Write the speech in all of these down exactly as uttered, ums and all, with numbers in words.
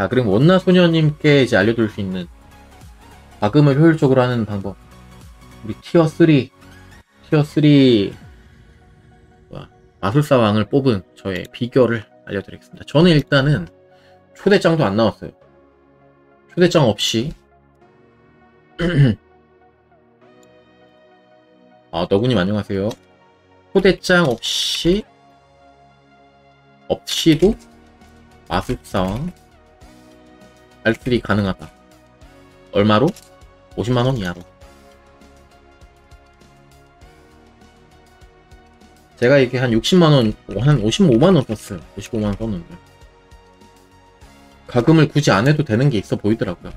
자, 그럼 원나소녀님께 이제 알려줄 수 있는 과금을 효율적으로 하는 방법. 우리 티어 삼, 티어 삼 마술사 왕을 뽑은 저의 비결을 알려드리겠습니다. 저는 일단은 초대장도 안 나왔어요. 초대장 없이 아, 너구님 안녕하세요. 초대장 없이 없이도 마술사왕 알쓰리 가능하다. 얼마로? 오십만 원 이하로. 제가 이게 한 육십만 원, 한 오십오만 원 썼어요. 오십오만 원 썼는데 가금을 굳이 안 해도 되는 게 있어 보이더라고요.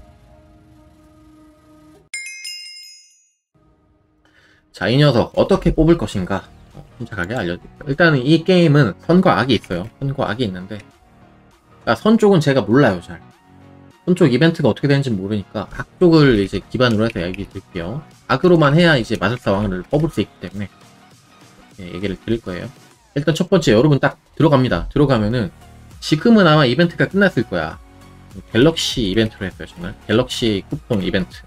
자, 이 녀석 어떻게 뽑을 것인가 침착하게 알려드릴게요. 일단은 이 게임은 선과 악이 있어요. 선과 악이 있는데, 그러니까 선 쪽은 제가 몰라요. 잘 선 쪽 이벤트가 어떻게 되는지 모르니까 악 쪽을 이제 기반으로 해서 얘기 드릴게요. 악으로만 해야 이제 마술사 왕을 뽑을 수 있기 때문에 예, 얘기를 드릴 거예요. 일단 첫 번째, 여러분 딱 들어갑니다. 들어가면은 지금은 아마 이벤트가 끝났을 거야. 갤럭시 이벤트로 했어요. 저는 갤럭시 쿠폰 이벤트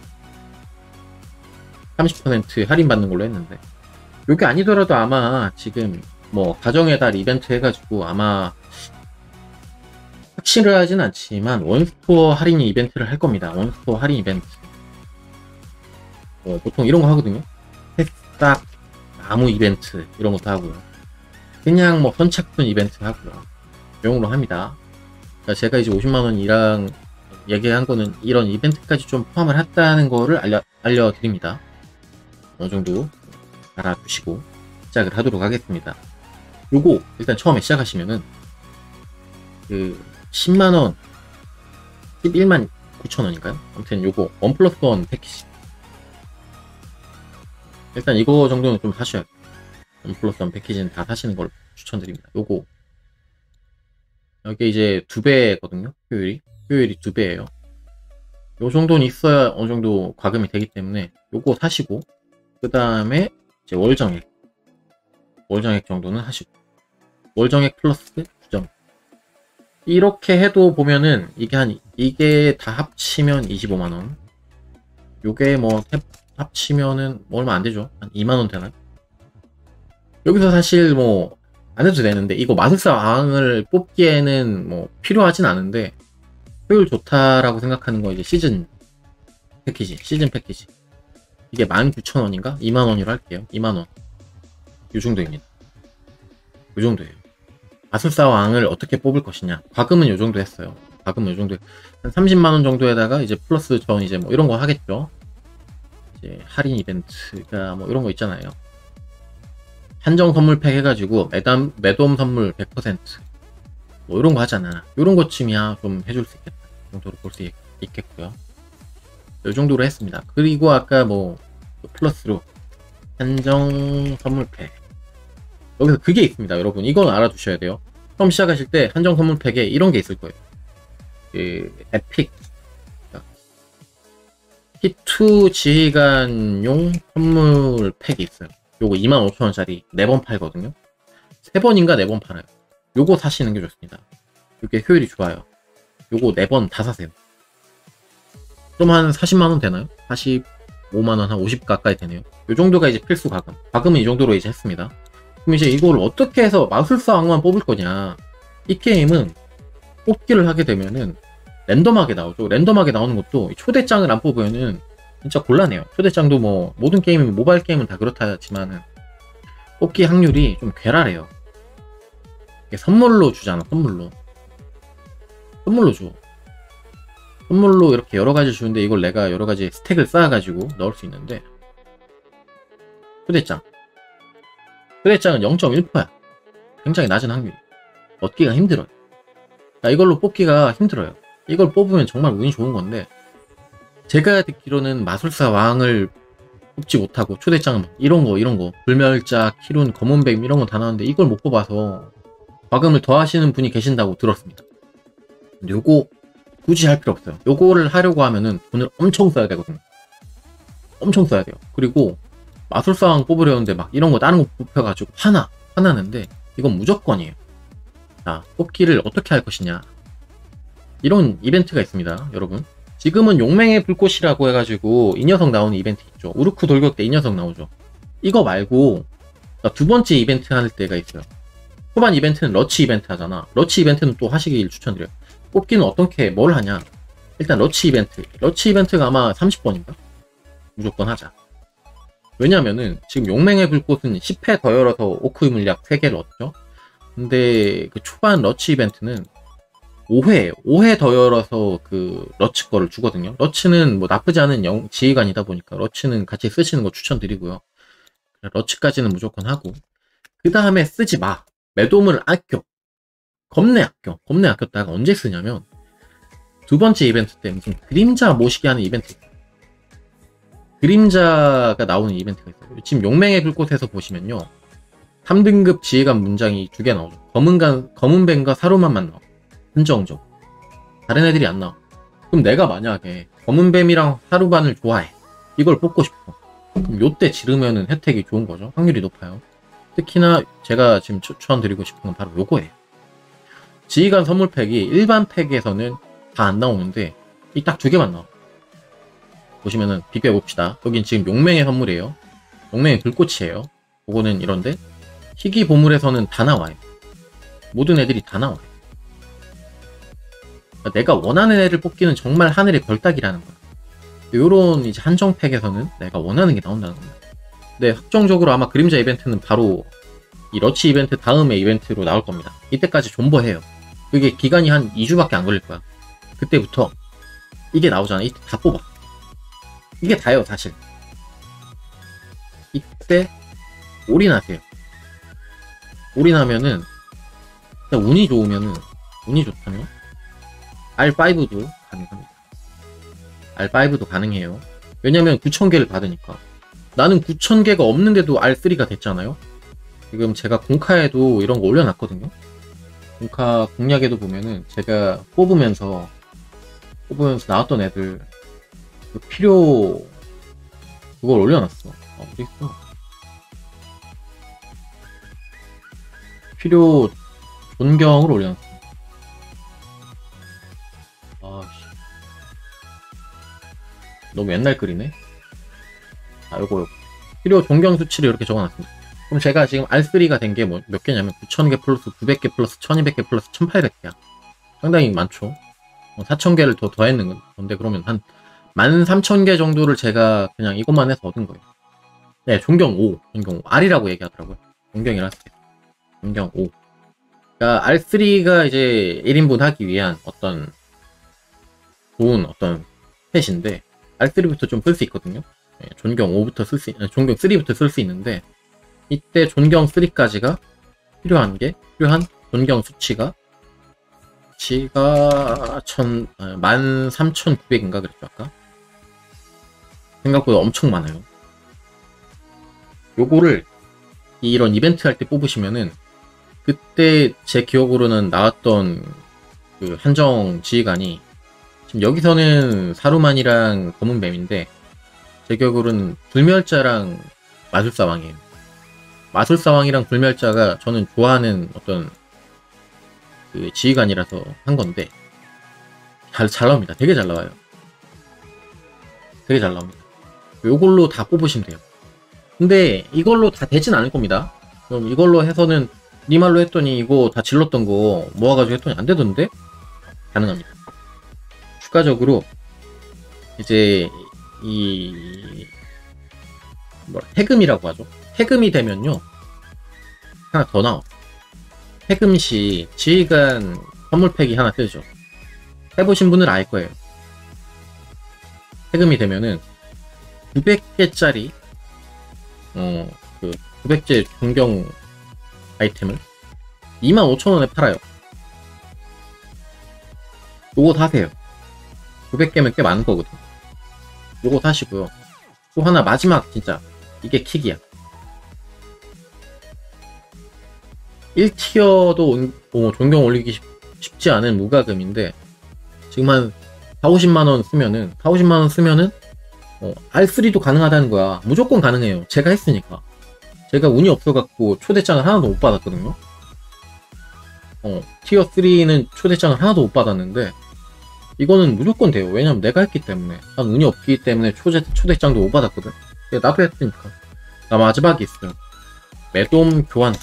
삼십 퍼센트 할인 받는 걸로 했는데, 요게 아니더라도 아마 지금 뭐 가정의 달 이벤트 해가지고 아마 확신을 하진 않지만 원스토어 할인 이벤트를 할 겁니다. 원스토어 할인 이벤트 어, 보통 이런 거 하거든요. 새싹 나무 이벤트 이런 것도 하고요. 그냥 뭐 선착순 이벤트 하고요. 이용으로 합니다. 그러니까 제가 이제 오십만 원이랑 얘기한 거는 이런 이벤트까지 좀 포함을 했다는 거를 알려, 알려드립니다. 어느 정도 알아두시고 시작을 하도록 하겠습니다. 요거 일단 처음에 시작하시면은 그 십만 원, 십일만 구천 원인가요? 아무튼 요거 원 플러스 원 패키지. 일단 이거 정도는 좀 사셔야 돼요. 원 플러스 원 패키지는 다 사시는 걸 추천드립니다. 요거 여기 이제 두 배거든요. 효율이 효율이 두 배예요. 요 정도는 있어야 어느 정도 과금이 되기 때문에 요거 사시고, 그 다음에 이제 월정액 월정액 정도는 하시고, 월정액 플러스 구정 이렇게 해도 보면은 이게 한 이게 다 합치면 이십오만 원, 요게 뭐 합치면은 뭐 얼마 안 되죠. 한 이만 원 되나요? 여기서 사실 뭐 안 해도 되는데, 이거 마술사 왕을 뽑기에는 뭐 필요하진 않은데 효율 좋다라고 생각하는 거 이제 시즌 패키지, 시즌 패키지 이게 만 구천 원인가? 이만 원으로 할게요. 이만 원. 요 정도입니다. 요 정도예요. 마술사 왕을 어떻게 뽑을 것이냐. 과금은 요 정도 했어요. 과금은 요 정도. 한 삼십만 원 정도에다가 이제 플러스 전 이제 뭐 이런 거 하겠죠. 이제 할인 이벤트가 뭐 이런 거 있잖아요. 한정 선물 팩 해가지고 매담, 매돔 선물 백 퍼센트 뭐 이런 거 하잖아. 이런 것쯤이야 좀 해줄 수 있겠다. 이 정도로 볼 수 있겠고요. 이 정도로 했습니다. 그리고 아까 뭐 플러스로 한정 선물 팩, 여기서 그게 있습니다. 여러분 이건 알아두셔야 돼요. 처음 시작하실 때 한정 선물 팩에 이런 게 있을 거예요. 그 에픽 히투 지휘관용 선물 팩이 있어요. 요거 이만 오천 원짜리 네 번 팔거든요. 세 번인가 네 번 팔아요. 요거 사시는 게 좋습니다. 요게 효율이 좋아요. 요거 네 번 다 사세요. 좀 한 사십만 원 되나요? 사십오만 원, 한 오십 가까이 되네요. 요 정도가 이제 필수 과금. 과금은 이 정도로 이제 했습니다. 그럼 이제 이걸 어떻게 해서 마술사 왕만 뽑을 거냐. 이 게임은 뽑기를 하게 되면은 랜덤하게 나오죠. 랜덤하게 나오는 것도 초대장을 안 뽑으면은 진짜 곤란해요. 초대장도 뭐 모든 게임, 모바일 게임은 다 그렇다지만은 뽑기 확률이 좀 괴랄해요. 이게 선물로 주잖아. 선물로 선물로 줘. 선물로 이렇게 여러 가지 주는데, 이걸 내가 여러 가지 스택을 쌓아가지고 넣을 수 있는데, 초대장 초대장은 영 점 일 퍼센트야. 굉장히 낮은 확률이. 얻기가 힘들어요. 그러니까 이걸로 뽑기가 힘들어요. 이걸 뽑으면 정말 운이 좋은 건데, 제가 듣기로는 마술사 왕을 뽑지 못하고 초대장 이런 거 이런 거 불멸자, 키룬, 검은뱀 이런 거 다 나왔는데 이걸 못 뽑아서 과금을 더 하시는 분이 계신다고 들었습니다. 근데 요거 굳이 할 필요 없어요. 요거를 하려고 하면은 돈을 엄청 써야 되거든요. 엄청 써야 돼요. 그리고 마술사 왕 뽑으려는데 막 이런 거 다른 거 뽑혀가지고 화나 화나는데, 이건 무조건이에요. 자, 뽑기를 어떻게 할 것이냐. 이런 이벤트가 있습니다, 여러분. 지금은 용맹의 불꽃이라고 해가지고 이 녀석 나오는 이벤트 있죠. 우르크 돌격 때 이 녀석 나오죠. 이거 말고 두 번째 이벤트 할 때가 있어요. 초반 이벤트는 러치 이벤트 하잖아. 러치 이벤트는 또 하시길 추천드려요. 뽑기는 어떻게 뭘 하냐. 일단 러치 이벤트. 러치 이벤트가 아마 삼십 번인가? 무조건 하자. 왜냐면은 지금 용맹의 불꽃은 십 회 더 열어서 오크의 물약 세 개를 얻죠. 근데 그 초반 러치 이벤트는 오 회, 오 회 더 열어서 그 러치 거를 주거든요. 러치는 뭐 나쁘지 않은 영, 지휘관이다 보니까 러치는 같이 쓰시는 거 추천드리고요. 러치까지는 무조건 하고 그 다음에 쓰지 마. 매도움을 아껴. 겁내 아껴. 겁내 아꼈다가 언제 쓰냐면 두 번째 이벤트 때 무슨 그림자 모시기 하는 이벤트 있어요. 그림자가 나오는 이벤트가 있어요. 지금 용맹의 불꽃에서 보시면요. 삼 등급 지휘관 문장이 두 개 나오죠. 검은간, 검은뱀과 사루만만 나와. 한정적. 다른 애들이 안 나와. 그럼 내가 만약에 검은뱀이랑 사루반을 좋아해. 이걸 뽑고 싶어. 그럼 요때 지르면은 혜택이 좋은 거죠. 확률이 높아요. 특히나 제가 지금 추천드리고 싶은 건 바로 요거예요. 지휘관 선물팩이 일반 팩에서는 다 안 나오는데 이 딱 두 개만 나와. 보시면은 비교해 봅시다. 여긴 지금 용맹의 선물이에요. 용맹의 불꽃이에요. 그거는 이런데 희귀 보물에서는 다 나와요. 모든 애들이 다 나와요. 그러니까 내가 원하는 애를 뽑기는 정말 하늘의 별따기라는 거야. 요런 이제 한정팩에서는 내가 원하는 게 나온다는 겁니다. 근데 확정적으로 아마 그림자 이벤트는 바로 이 러치 이벤트 다음에 이벤트로 나올 겁니다. 이때까지 존버해요. 그게 기간이 한 이 주밖에 안 걸릴 거야. 그때부터 이게 나오잖아. 이때 다 뽑아. 이게 다예요, 사실. 이때 올인하세요. 올인하면은 운이 좋으면은 운이 좋다면 알 파이브도 가능합니다. 알 파이브도 가능해요. 왜냐면 구천 개를 받으니까. 나는 구천 개가 없는데도 알 쓰리가 됐잖아요. 지금 제가 공카에도 이런 거 올려놨거든요. 공카 공략에도 보면은 제가 뽑으면서 뽑으면서 나왔던 애들 그 필요 그걸 올려놨어. 아, 어디 있어? 필요 존경을 올려놨어. 아씨, 너무 옛날 글이네. 아, 요거, 요거. 필요 존경 수치를 이렇게 적어놨습니다. 그럼 제가 지금 알 쓰리가 된 게 뭐 몇 개냐면 구천 개 플러스 구백 개 플러스 천이백 개 플러스 천팔백 개야. 상당히 많죠. 사천 개를 더 더했는 건데 그러면 한 만 삼천 개 정도를 제가 그냥 이것만 해서 얻은 거예요. 네, 존경 오. 존경 오. R이라고 얘기하더라고요. 존경이라 할게요. 존경 오. 그러니까 알 쓰리가 이제 일 인분 하기 위한 어떤 좋은 어떤 펫인데 알 쓰리부터 좀 쓸 수 있거든요. 네, 존경 오부터 쓸 수, 존경 쓰리부터 쓸 수 있는데 이때 존경 쓰리까지가 필요한 게 필요한 존경 수치가 수치가 천, 만 삼천구백인가 그랬죠 아까? 생각보다 엄청 많아요. 요거를 이런 이벤트 할 때 뽑으시면은 그때 제 기억으로는 나왔던 그 한정 지휘관이 지금 여기서는 사루만이랑 검은뱀인데 제 기억으로는 불멸자랑 마술사왕이에요. 마술사왕이랑 불멸자가 저는 좋아하는 어떤 그 지휘관이라서 한 건데 잘, 잘 나옵니다. 되게 잘 나와요. 되게 잘 나옵니다. 요걸로 다 뽑으시면 돼요. 근데 이걸로 다 되진 않을 겁니다. 그럼 이걸로 해서는 니 말로 했더니 이거 다 질렀던 거 모아가지고 했더니 안 되던데? 가능합니다. 추가적으로 이제 이 뭐라 해금이라고 하죠. 해금이 되면요 하나 더 나와. 해금 시 지휘관 선물팩이 하나 뜨죠. 해보신 분은 알 거예요. 해금이 되면은 구백 개짜리 어 그 구백 개 존경 아이템을 이만 오천 원에 팔아요. 요거 사세요. 구백 개면 꽤 많은 거거든. 요거 사시고요. 또 하나 마지막 진짜 이게 킥이야. 일 티어도 뭐 존경 올리기 쉽, 쉽지 않은 무과금인데 지금 한 사오십만 원 쓰면은 사오십만 원 쓰면은 어, 알 쓰리도 가능하다는 거야. 무조건 가능해요. 제가 했으니까. 제가 운이 없어갖고 초대장을 하나도 못 받았거든요. 어, 티어 쓰리는 초대장을 하나도 못 받았는데 이거는 무조건 돼요. 왜냐면 내가 했기 때문에. 난 운이 없기 때문에 초대, 초대장도 못 받았거든. 나도 했으니까. 나 마지막에 있어요. 매돔 교환권.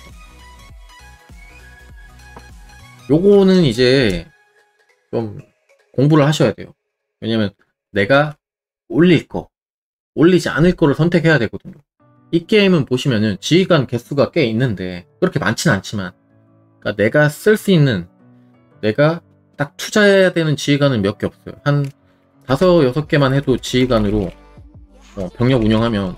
요거는 이제 좀 공부를 하셔야 돼요. 왜냐면 내가 올릴 거, 올리지 않을 거를 선택해야 되거든요. 이 게임은 보시면은 지휘관 개수가 꽤 있는데 그렇게 많진 않지만, 그러니까 내가 쓸 수 있는, 내가 딱 투자해야 되는 지휘관은 몇 개 없어요. 한 다섯, 여섯 개만 해도 지휘관으로 어, 병력 운영하면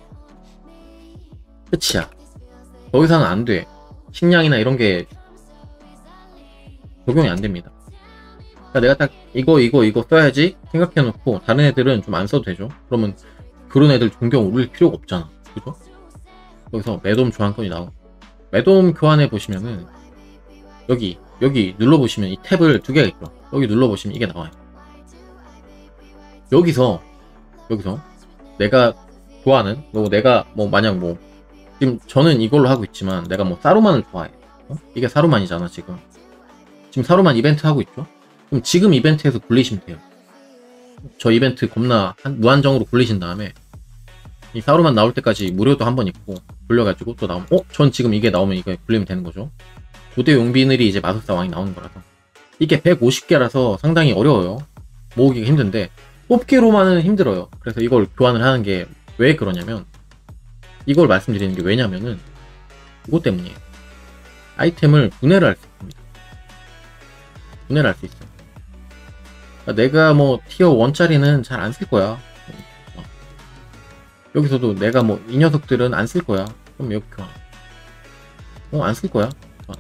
끝이야. 더 이상은 안 돼. 식량이나 이런 게 적용이 안 됩니다. 그러니까 내가 딱 이거 이거 이거 써야지 생각해놓고 다른 애들은 좀 안 써도 되죠. 그러면 그런 애들 존경 올릴 필요가 없잖아. 그죠? 여기서 매돔 교환권이 나오고, 매돔 교환해 보시면은 여기 여기 눌러보시면 이 탭을 두 개가 있죠. 여기 눌러보시면 이게 나와요. 여기서 여기서 내가 좋아하는, 뭐 내가 뭐 만약 뭐 지금 저는 이걸로 하고 있지만 내가 뭐 사루만을 좋아해. 어? 이게 사루만이잖아. 지금 지금 사루만 이벤트 하고 있죠. 그럼 지금 이벤트에서 굴리시면 돼요. 저 이벤트 겁나 한, 무한정으로 굴리신 다음에 이 사루만 나올 때까지 무료도 한 번 있고 굴려가지고 또 나오면, 어? 전 지금 이게 나오면 이거 굴리면 되는 거죠. 고대 용비늘이 이제 마술사 왕이 나오는 거라서. 이게 백오십 개라서 상당히 어려워요. 모으기가 힘든데 뽑기로만은 힘들어요. 그래서 이걸 교환을 하는 게 왜 그러냐면, 이걸 말씀드리는 게 왜냐면은 이것 때문이에요. 아이템을 분해를 할 수 있습니다. 분해를 할 수 있어요. 그러니까 내가 뭐 티어 일짜리는 잘 안 쓸 거야. 어. 여기서도 내가 뭐 이 녀석들은 안 쓸 거야. 그럼 여기 교환. 어, 안 쓸 거야. 교환.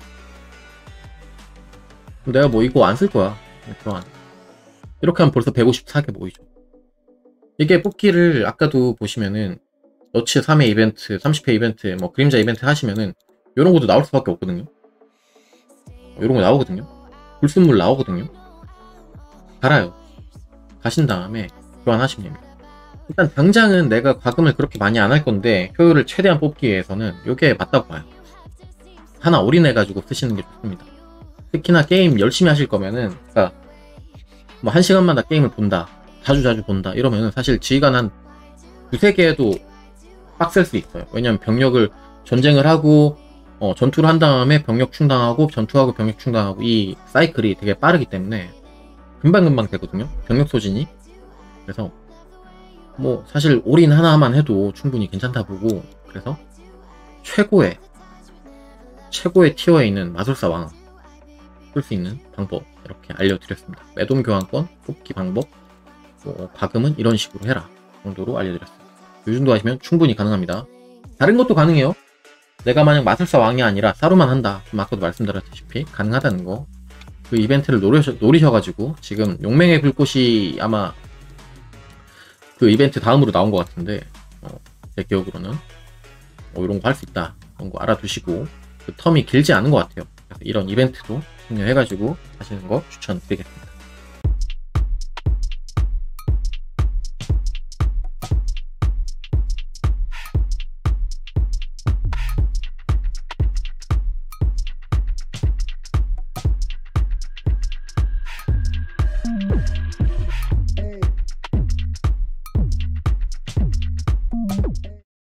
그럼 내가 뭐 이거 안 쓸 거야. 교환. 이렇게 하면 벌써 백오십사 개 모이죠. 이게 뽑기를 아까도 보시면은 너치 삼 회 이벤트, 삼십 회 이벤트, 뭐 그림자 이벤트 하시면은 이런 것도 나올 수밖에 없거든요. 이런 거 나오거든요. 불순물 나오거든요. 갈아요. 가신 다음에 교환하시면 됩니다. 일단 당장은 내가 과금을 그렇게 많이 안 할 건데 효율을 최대한 뽑기 위해서는 이게 맞다고 봐요. 하나 올인해가지고 쓰시는 게 좋습니다. 특히나 게임 열심히 하실 거면은, 그러니까 뭐 한 시간마다 게임을 본다, 자주 자주 본다 이러면은 사실 지휘관 한 두세 개도 빡셀 수 있어요. 왜냐면 병력을 전쟁을 하고 어, 전투를 한 다음에 병력 충당하고 전투하고 병력 충당하고 이 사이클이 되게 빠르기 때문에 금방금방 되거든요. 병력 소진이. 그래서 뭐 사실 올인 하나만 해도 충분히 괜찮다 보고, 그래서 최고의 최고의 티어에 있는 마술사 왕 쓸 수 있는 방법 이렇게 알려드렸습니다. 매돔 교환권 뽑기 방법, 뭐 과금은 이런 식으로 해라 정도로 알려드렸습니다. 이 정도 하시면 충분히 가능합니다. 다른 것도 가능해요. 내가 만약 마술사 왕이 아니라 사루만 한다, 그럼 아까도 말씀드렸다시피 가능하다는 거. 그 이벤트를 노리셔, 노리셔가지고 지금 용맹의 불꽃이 아마 그 이벤트 다음으로 나온 것 같은데, 어, 제 기억으로는 어, 이런 거 할 수 있다, 이런 거 알아두시고, 그 텀이 길지 않은 것 같아요. 그래서 이런 이벤트도 참여해가지고 하시는 거 추천드리겠습니다.